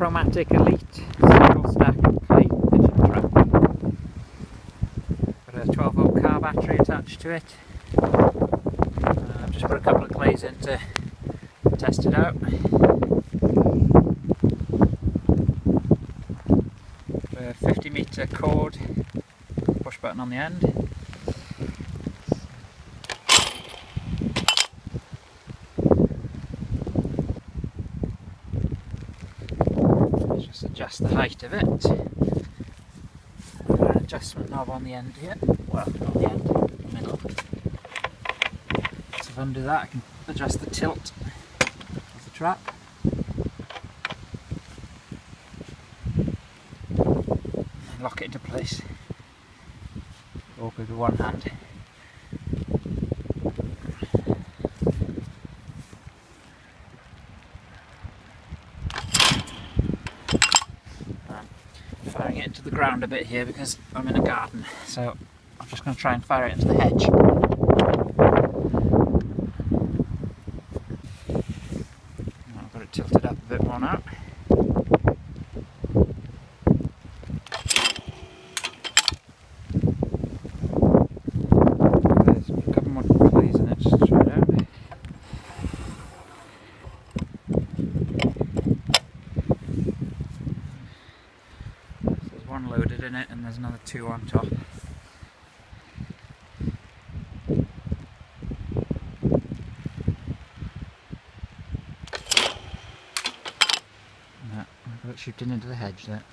Promatic Elite single stack clay pigeon trap. Got a 12-volt car battery attached to it. I've just put a couple of clays in to test it out. A 50-metre cord, push button on the end. Just adjust the height of it. I've got an adjustment knob on the end here. Well, not the end, the middle. So if I undo that, I can adjust the tilt of the trap. And lock it into place. Awkward with one hand. Firing it into the ground a bit here because I'm in a garden, so I'm just going to try and fire it into the hedge. I've got it tilted up a bit more now. There's a couple more clays in it just to try it out. One loaded in it and there's another two on top. I've got it shooting into the hedge there.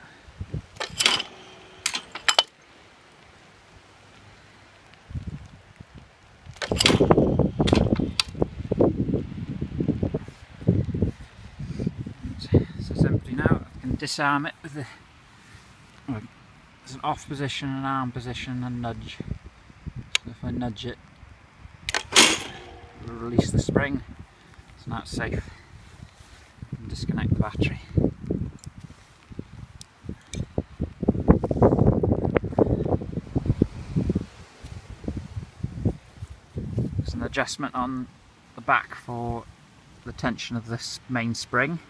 So it's empty now. I can disarm it with the there's an off position, an arm position and nudge. So if I nudge it, it'll release the spring, so now it's safe. And disconnect the battery. There's an adjustment on the back for the tension of this main spring.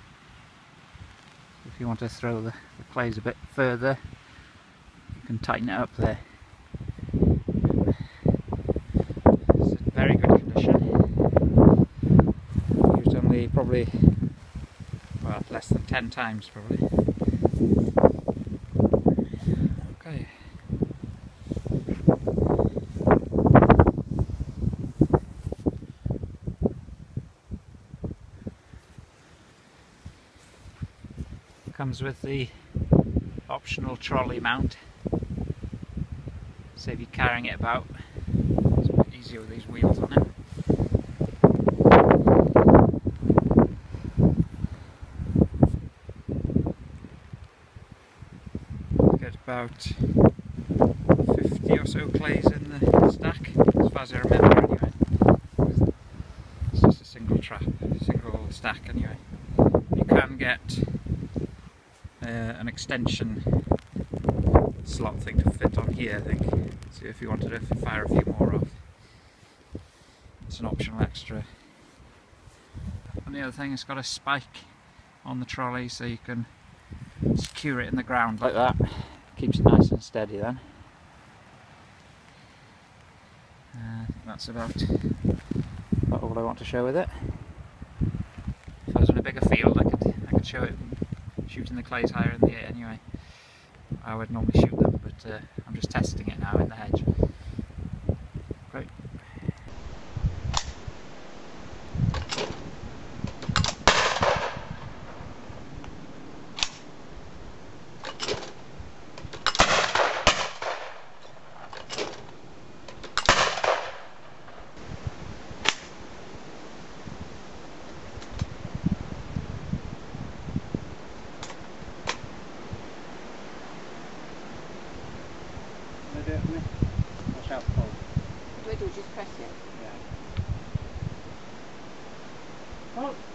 If you want to throw the clays a bit further, you can tighten it up there. It's in very good condition. Used only probably, well, less than 10 times probably. Okay. Comes with the optional trolley mount, so if you're carrying it about, it's a bit easier with these wheels on it. Get about 50 or so clays in the stack, as far as I remember anyway. It's just a single stack anyway. You can get an extension slot thing to fit on here, I think, so if you wanted to fire a few more off, it's an optional extra. And the other thing, it's got a spike on the trolley so you can secure it in the ground like that. Keeps it nice and steady then. I think that's about all I want to show with it. If I was in a bigger field, I could show it shooting the clays higher in the air anyway. I would normally shoot them, but I'm just testing it now in the hedge. Great. Do it for me? Watch out for cold. What do I do? Just press it? Yeah. Oh!